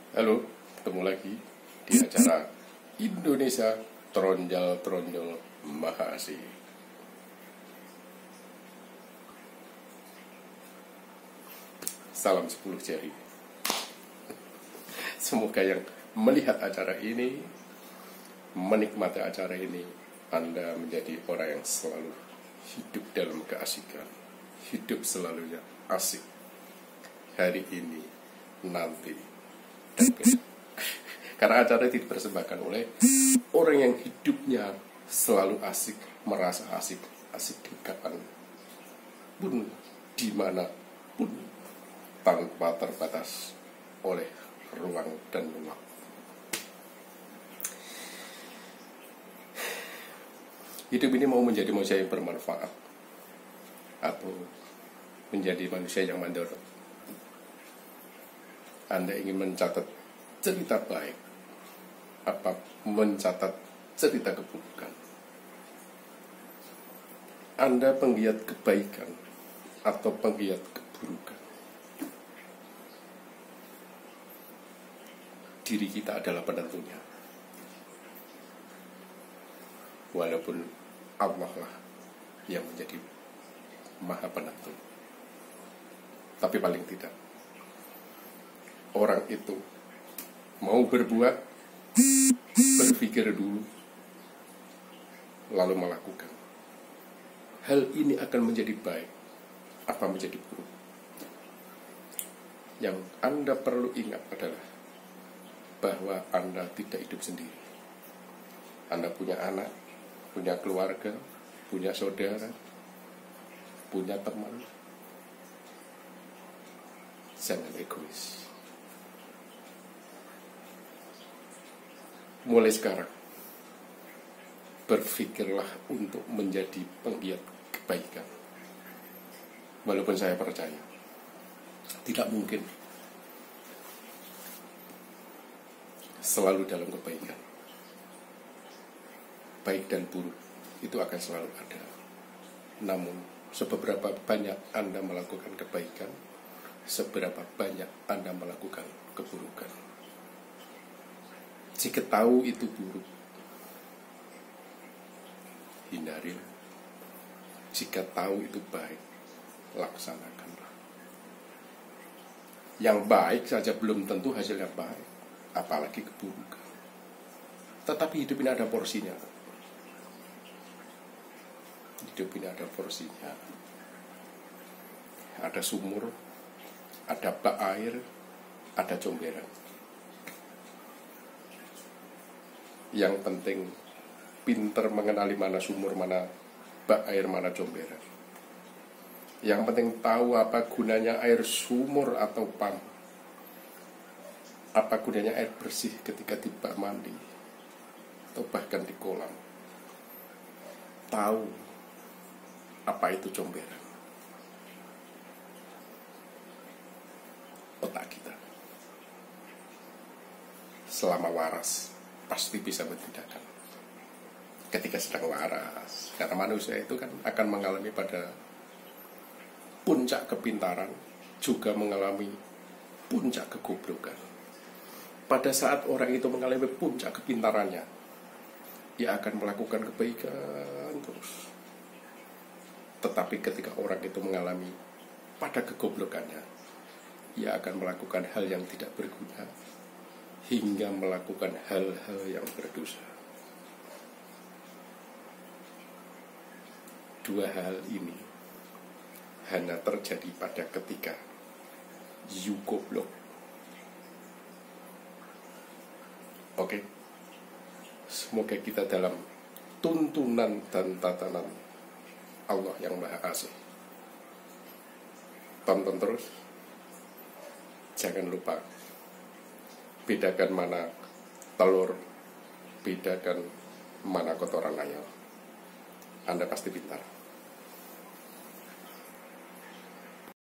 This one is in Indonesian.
Halo, ketemu lagi di acara Indonesia Tronjol Maha Asik. Salam 10 jari. Semoga yang melihat acara ini, menikmati acara ini, Anda menjadi orang yang selalu hidup dalam keasikan, hidup selalunya asik. Hari ini, nanti, karena acara itu dipersembahkan oleh orang yang hidupnya selalu asik, merasa asik di kapan pun, dimana pun, tanpa terbatas oleh ruang dan waktu. Hidup ini mau menjadi manusia yang bermanfaat atau menjadi manusia yang mandor. Anda ingin mencatat cerita baik, apa mencatat cerita keburukan. Anda penggiat kebaikan atau penggiat keburukan. Diri kita adalah penentunya. Walaupun Allah lah yang menjadi maha penentu. Tapi paling tidak, orang itu mau berbuat, berpikir dulu, lalu melakukan. Hal ini akan menjadi baik, apa menjadi buruk. Yang Anda perlu ingat adalah bahwa Anda tidak hidup sendiri. Anda punya anak, punya keluarga, punya saudara, punya teman. Jangan egois. Mulai sekarang, berpikirlah untuk menjadi penggiat kebaikan. Walaupun saya percaya, tidak mungkin selalu dalam kebaikan. Baik dan buruk itu akan selalu ada. Namun, seberapa banyak Anda melakukan kebaikan, seberapa banyak Anda melakukan keburukan. Jika tahu itu buruk, hindarilah. Jika tahu itu baik, laksanakanlah. Yang baik saja belum tentu hasilnya baik, apalagi keburukan. Tetapi hidup ini ada porsinya. Hidup ini ada porsinya. Ada sumur, ada bak air, ada comberan. Yang penting pinter mengenali mana sumur, mana bak air, mana comberan. Yang penting tahu apa gunanya air sumur atau pump. Apa gunanya air bersih ketika di bak mandi atau bahkan di kolam. Tahu apa itu comberan. Otak kita selama waras pasti bisa bertindakan ketika sedang waras, karena manusia itu kan akan mengalami pada puncak kepintaran, juga mengalami puncak kegoblokan. Pada saat orang itu mengalami puncak kepintarannya, ia akan melakukan kebaikan terus. Tetapi ketika orang itu mengalami pada kegoblokannya, ia akan melakukan hal yang tidak berguna, hingga melakukan hal-hal yang berdosa. Dua hal ini hanya terjadi pada ketika you goblok. Oke? Semoga kita dalam tuntunan dan tatanan Allah yang Maha Asih. Tonton terus. Jangan lupa bedakan mana telur, bedakan mana kotoran ayam. Anda pasti pintar.